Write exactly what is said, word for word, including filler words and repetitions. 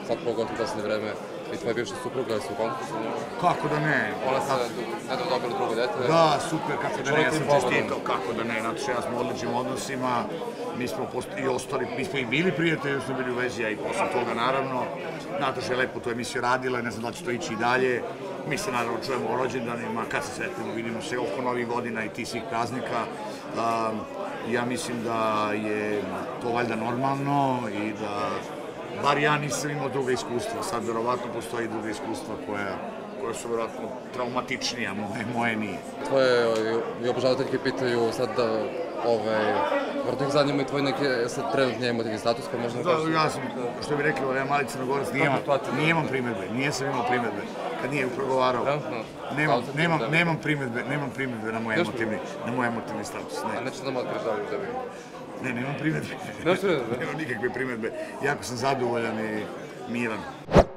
sad pogotovo posljednje vreme i tvoja bivša supruga su u kontaktu sa njom? Kako da ne? Ona se nedavno dobila drugo dete. Da, super, kako da ne, ja sam čestitao, kako da ne, znači ja smo u odličnim odnosima, mi smo i ostali, mi smo i bili prijatelji, mi smo bili u vezi, a i posle toga naravno. Nataša je lepo tu emisiju radila, ne znam da će to ići i dalje. Mi se naravno čujemo o rođendanima, kad se sretimo, vidimo se oko novih godina i tih svih praznika. Ja mislim da je to valjda normalno i da bar ja nisam imao druga iskustva. Sad verovatno postoji druga iskustva koja su verovatno traumatičnija, moje nije. Tvoje i obožavateljke pitaju sad da vrlo ih zanima i tvoj neki trenutni emotivni status, pa možda kažeš? Da, ja sam, što bi rekli, ja mali Crnogorac, nijeman primedbe, nijesam imao primedbe kad nije upregovarao. Nemam primedbe, nemam primedbe na moj emotivni status. A neće nam otkriš da bi? Ne, nemam primedbe. Nemam nikakve primedbe. Jako sam zadovoljan i miran.